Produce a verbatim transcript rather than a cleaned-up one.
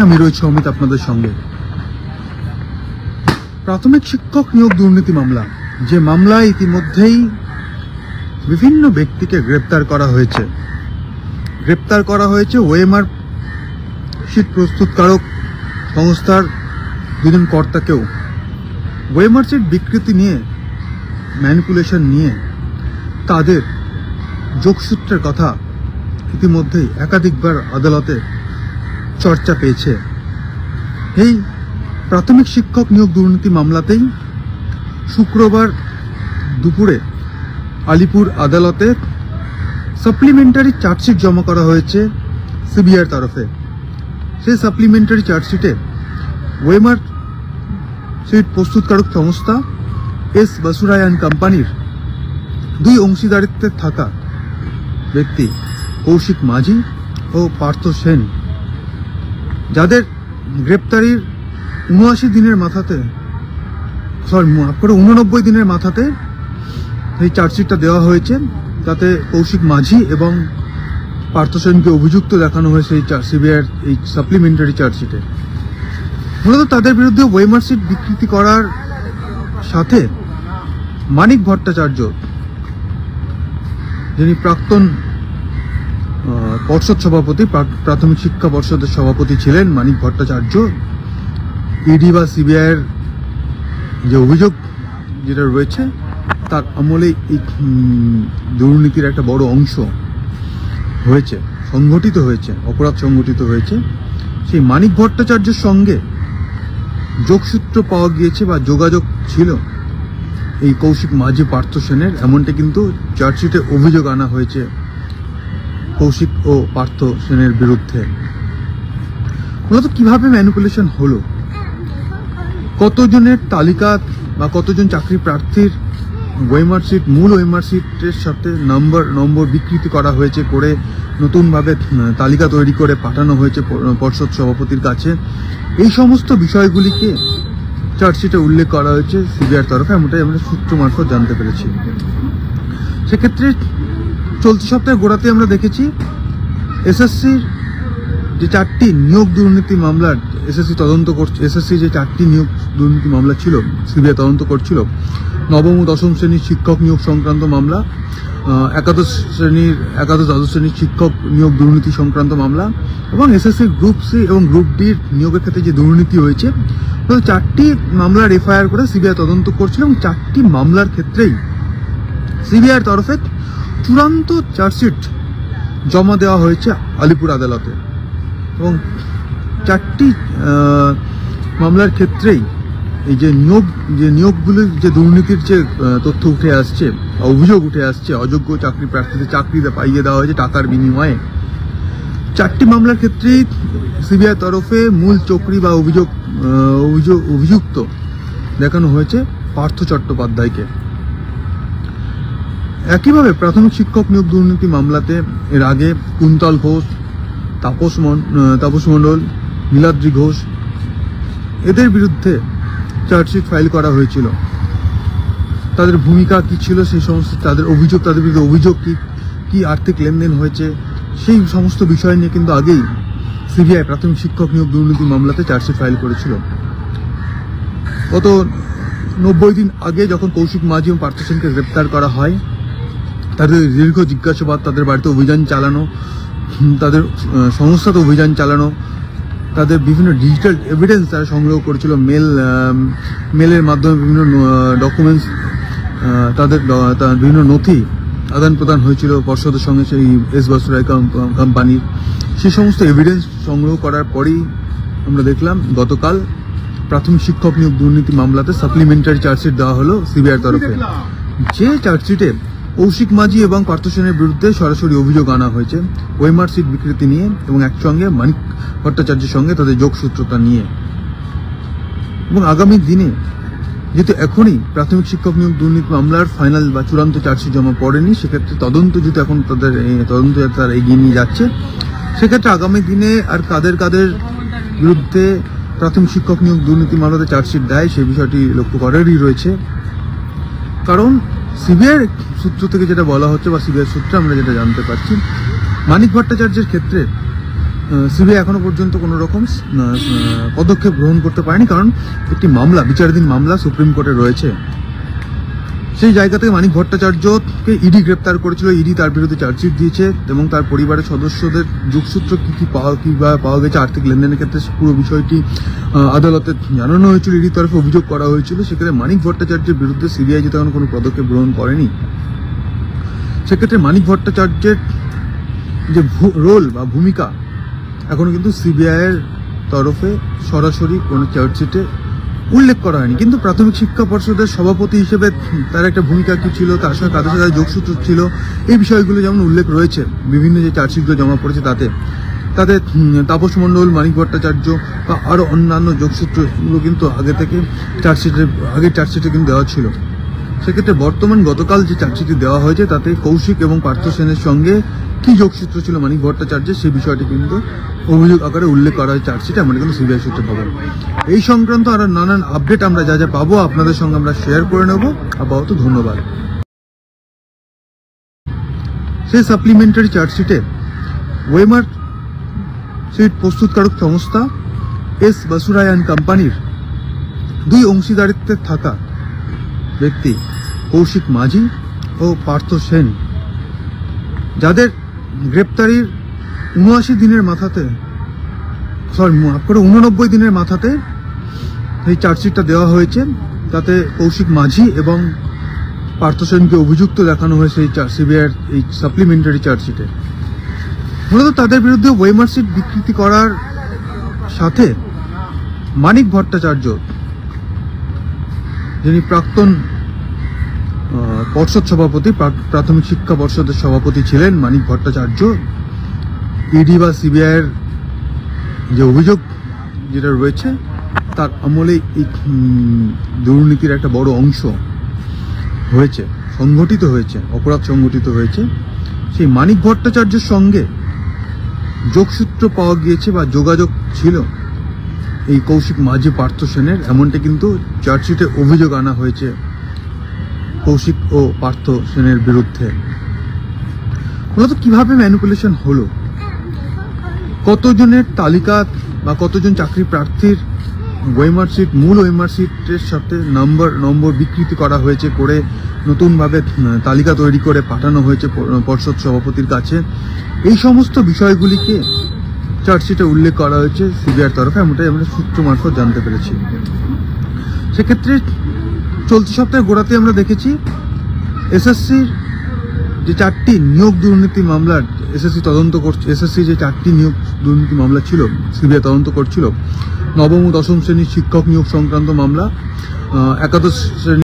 আমি রয়েছি অমিত আপনাদের সঙ্গে। প্রাথমিক শিক্ষক নিয়োগ দুর্নীতি মামলা, যে মামলায় ইতিমধ্যেই বিভিন্ন ব্যক্তিকে গ্রেপ্তার করা হয়েছে গ্রেপ্তার করা হয়েছে ওএমআর শীট প্রস্তুতকারক সংস্থার দুজন কর্তাকেও। ওএমআর শীট বিকৃতি নিয়ে, ম্যানিপুলেশন নিয়ে তাদের যোগসূত্রের কথা ইতিমধ্যেই একাধিকবার আদালতে চর্চা পেয়েছে। এই প্রাথমিক শিক্ষক নিয়োগ দুর্নীতি মামলাতেই শুক্রবার দুপুরে আলিপুর আদালতে সাপ্লিমেন্টারি চার্জশিট জমা করা হয়েছে সিবিআইয়ের তরফে। সেই সাপ্লিমেন্টারি চার্জশিটে ওএমআর শীট প্রস্তুতকারক সংস্থা এস বাসুরায়ান কোম্পানির দুই অংশীদারিত্বে থাকা ব্যক্তি কৌশিক মাঝি ও পার্থ সেন, যাদের গ্রেপ্তারির উনআশি দিনের মাথাতে সরি মাফ করে উননব্বই দিনের মাথাতে এই চার্জশিটটা দেওয়া হয়েছে। তাতে কৌশিক মাঝি এবং পার্থ সেনকে অভিযুক্ত দেখানো হয়েছে এই সিবিআইয়ের এই সাপ্লিমেন্টারি চার্জশিটে। মূলত তাদের বিরুদ্ধে ওএমআর শীট বিকৃতি করার সাথে মানিক ভট্টাচার্য, যিনি প্রাক্তন পর্ষদ সভাপতি, প্রাথমিক শিক্ষা পর্ষদের সভাপতি ছিলেন মানিক ভট্টাচার্য, ইডি বা সিবিআইয়ের যে অভিযোগ যেটা রয়েছে তার আমলে এই দুর্নীতির একটা বড় অংশ হয়েছে, সংগঠিত হয়েছে, অপরাধ সংগঠিত হয়েছে। সেই মানিক ভট্টাচার্যের সঙ্গে যোগসূত্র পাওয়া গিয়েছে বা যোগাযোগ ছিল এই কৌশিক মাঝি, পার্থ সেনের, এমনটা কিন্তু চার্জশিটে অভিযোগ আনা হয়েছে কৌশিক ও পার্থ সেনের বিরুদ্ধে। মূলত কিভাবে ম্যানিপুলেশন হলো, কতজনের তালিকা বা কতজন চাকরি প্রার্থীর ওএমআর শীট, মূল ওএমআর শীটের সাথে নম্বর নম্বর বিকৃতি করা হয়েছে, করে নতুনভাবে তালিকা তৈরি করে পাঠানো হয়েছে পর্ষদ সভাপতির কাছে, এই সমস্ত বিষয়গুলিকে চার্জশিটে উল্লেখ করা হয়েছে সিবিআইয়ের তরফে, এমনটাই আমরা সূত্র মারফত জানতে পেরেছি। সেক্ষেত্রে চলতি সপ্তাহে গোড়াতে আমরা দেখেছি এসএসসির যে চারটি নিয়োগ দুর্নীতি মামলার এসএসসি তদন্ত করছে, এসএসসি যে চারটি নিয়োগ দুর্নীতি মামলা ছিল সিবিআই তদন্ত করছিল, নবম ও দশম শ্রেণীর শিক্ষক নিয়োগ সংক্রান্ত মামলা, একাদশ শ্রেণীর একাদশ দ্বাদশ শ্রেণীর শিক্ষক নিয়োগ দুর্নীতি সংক্রান্ত মামলা এবং এসএসসি গ্রুপ সি এবং গ্রুপ ডির নিয়োগের ক্ষেত্রে যে দুর্নীতি হয়েছে, চারটি মামলার এফআইআর করে সিবিআই তদন্ত করছিল এবং চারটি মামলার ক্ষেত্রেই সিবিআইয়ের তরফে চূড়ান্ত চার্জশিট জমা দেওয়া হয়েছে আলিপুর আদালতে। এবং চারটি মামলার ক্ষেত্রেই এই যে নিয়োগ যে নিয়োগগুলির যে দুর্নীতির যে তথ্য উঠে আসছে, অভিযোগ উঠে আসছে, অযোগ্য চাকরি প্রার্থীদের চাকরি পাইয়ে দেওয়া হয়েছে টাকার বিনিময়ে, চারটি মামলার ক্ষেত্রেই সিবিআই তরফে মূল চক্রী বা অভিযোগ অভিযোগ অভিযুক্ত দেখানো হয়েছে পার্থ চট্টোপাধ্যায়কে। একইভাবে প্রাথমিক শিক্ষক নিয়োগ দুর্নীতি মামলাতে এর আগে কুন্তল ঘোষ, তাপস তাপস মণ্ডল, নীলাদ্রি ঘোষ, এদের বিরুদ্ধে চার্জশিট ফাইল করা হয়েছিল। তাদের ভূমিকা কি ছিল, সেই সমস্ত তাদের অভিযোগ, তাদের বিরুদ্ধে অভিযোগ কি কি আর্থিক লেনদেন হয়েছে, সেই সমস্ত বিষয় নিয়ে কিন্তু আগেই সিবিআই প্রাথমিক শিক্ষক নিয়োগ দুর্নীতি মামলাতে চার্জশিট ফাইল করেছিল। গত নব্বই দিন আগে যখন কৌশিক মাঝি এবং পার্থ সেনকে গ্রেপ্তার করা হয়, তাদের দীর্ঘ জিজ্ঞাসাবাদ, তাদের বাড়িতে অভিযান চালানো, তাদের সংস্থাতে অভিযান চালানো, তাদের বিভিন্ন ডিজিটাল এভিডেন্স তারা সংগ্রহ করেছিল, মেল মেলের মাধ্যমে বিভিন্ন ডকুমেন্টস, তাদের বিভিন্ন নথি আদান প্রদান হয়েছিল পর্ষদের সঙ্গে সেই এস বাসুরাই কোম্পানির। সেই সমস্ত এভিডেন্স সংগ্রহ করার পরেই আমরা দেখলাম গতকাল প্রাথমিক শিক্ষক নিয়োগ দুর্নীতি মামলাতে সাপ্লিমেন্টারি চার্জশিট দেওয়া হলো সিবিআইয়ের তরফে। যে চার্জশিটে কৌশিক মাঝি এবং পার্থ সেনের বিরুদ্ধে সরাসরি অভিযোগ আনা হয়েছে ওএমআর শীট বিকৃতি নিয়ে এবং একসঙ্গে মানিক ভট্টাচার্যের সঙ্গে তাদের যোগসূত্রতা নিয়ে। এবং আগামী দিনে যেহেতু এখনই প্রাথমিক শিক্ষক নিয়োগ দুর্নীতি মামলার ফাইনাল বা চূড়ান্ত চার্জশিট জমা পড়েনি, সেক্ষেত্রে তদন্ত যেহেতু এখন তাদের তদন্ত তারা এগিয়ে নিয়ে যাচ্ছে, সেক্ষেত্রে আগামী দিনে আর কাদের কাদের বিরুদ্ধে প্রাথমিক শিক্ষক নিয়োগ দুর্নীতি মামলাতে চার্জশিট দেয় সেই বিষয়টি লক্ষ্য করারই রয়েছে। কারণ সিবিআইয়ের সূত্র থেকে যেটা বলা হচ্ছে বা সিবিআই সূত্রে আমরা যেটা জানতে পারছি, মানিক ভট্টাচার্যের ক্ষেত্রে সিবিআই এখনো পর্যন্ত কোনো রকম পদক্ষেপ গ্রহণ করতে পারেনি, কারণ একটি মামলা, বিচারাধীন মামলা সুপ্রিম কোর্টে রয়েছে। সেই জায়গা থেকে মানিক ভট্টাচার্যকে ইডি গ্রেপ্তার করেছিল, ইডি তার বিরুদ্ধে চার্জশিট দিয়েছে এবং তার পরিবারের সদস্যদের যোগসূত্র কি কি পাওয়া কিভাবে পাওয়া গেছে আর্থিক লেনদেনের ক্ষেত্রে পুরো বিষয়টি আদালতে জানানো হয়েছিল, ইডির তরফে অভিযোগ করা হয়েছিল। সেক্ষেত্রে মানিক ভট্টাচার্যের বিরুদ্ধে সিবিআই যেহেতু এখন কোনো পদক্ষেপ গ্রহণ করেনি, সেক্ষেত্রে মানিক ভট্টাচার্যের যে রোল বা ভূমিকা এখনো কিন্তু সিবিআই এর তরফে সরাসরি কোনো চার্জশিটে উল্লেখ করা হয়নি। কিন্তু প্রাথমিক শিক্ষা পর্ষদের সভাপতি হিসেবে তার একটা ভূমিকা কি ছিল, তার সঙ্গে কাদের সাথে যোগসূত্র ছিল, এই বিষয়গুলো যেমন উল্লেখ রয়েছে বিভিন্ন যে চার্জশিটগুলো জমা পড়েছে তাতে তাতে তাপস মণ্ডল, মানিক ভট্টাচার্য বা আরও অন্যান্য যোগসূত্রগুলো কিন্তু আগে থেকে চার্জশিটের আগের চার্জশিটে কিন্তু দেওয়া ছিল। সেক্ষেত্রে বর্তমান গতকাল যে চার্জশিটটি দেওয়া হয়েছে তাতে কৌশিক এবং পার্থ সেনের সঙ্গে কি যোগসূত্র ছিল মানিক ভট্টাচার্যের, সেই বিষয়টি কিন্তু অভিযোগ আকারে উল্লেখ করা হয় চার্জশিটে, আমরা কিন্তু সিবিআই সূত্রে পাবো। এই সংক্রান্ত আরো নানান আপডেট আমরা যা যা পাবো আপনাদের সঙ্গে আমরা শেয়ার করে নেব। আপাতত ধন্যবাদ। সেই সাপ্লিমেন্টারি চার্জশিটে ওয়েমার সিট প্রস্তুতকারক সংস্থা এস বাসুরায়ান কোম্পানির দুই অংশীদারিত্বে থাকা ব্যক্তি কৌশিক মাঝি ও পার্থ সেন, যাদের গ্রেপ্তারির উনআশি দিনের মাথাতে সরি মাফ করে উননব্বই দিনের মাথাতে এই চার্জশিটটা দেওয়া হয়েছে, তাতে কৌশিক মাঝি এবং পার্থ সেনকে অভিযুক্ত দেখানো হয়েছে এই সিবিআইয়ের এই সাপ্লিমেন্টারি চার্জশিটে। মূলত তাদের বিরুদ্ধে ওয়েমার সিট বিকৃতি করার সাথে মানিক ভট্টাচার্য, যিনি প্রাক্তন পর্ষদ সভাপতি, প্রাথমিক শিক্ষা পর্ষদের সভাপতি ছিলেন মানিক ভট্টাচার্য, ইডি বা সিবিআইয়ের যে অভিযোগ যেটা রয়েছে তার আমলে এই দুর্নীতির একটা বড় অংশ হয়েছে, সংগঠিত হয়েছে, অপরাধ সংগঠিত হয়েছে। সেই মানিক ভট্টাচার্যের সঙ্গে যোগসূত্র পাওয়া গিয়েছে বা যোগাযোগ ছিল এই কৌশিক মাঝি, পার্থ সেনের, এমনটা কিন্তু চার্জশিটে অভিযোগ আনা হয়েছে কৌশিক ও পার্থ সেনের বিরুদ্ধে। মূলত কিভাবে ম্যানিপুলেশন হলো, কতজনের তালিকা বা কতজন চাকরি প্রার্থীর ওয়েমার সিট, মূল ওয়েমার সিটের সাথে নম্বর নম্বর বিকৃতি করা হয়েছে, করে নতুনভাবে তালিকা তৈরি করে পাঠানো হয়েছে পর্ষদ সভাপতির কাছে, এই সমস্ত বিষয়গুলিকে চার্জশিটে উল্লেখ করা হয়েছে সিবিআইয়ের তরফে, এমনটাই আমরা সূত্র মারফত জানতে পেরেছি। সেক্ষেত্রে চলতি সপ্তাহে গোড়াতে আমরা দেখেছি এসএসসির যে চারটি নিয়োগ দুর্নীতি মামলার এসএসসি তদন্ত করছে, এসএসসি যে চারটি নিয়োগ দুর্নীতি মামলা ছিল সিবিআই তদন্ত করছিল, নবম ও দশম শ্রেণীর শিক্ষক নিয়োগ সংক্রান্ত মামলা, একাদশ শ্রেণী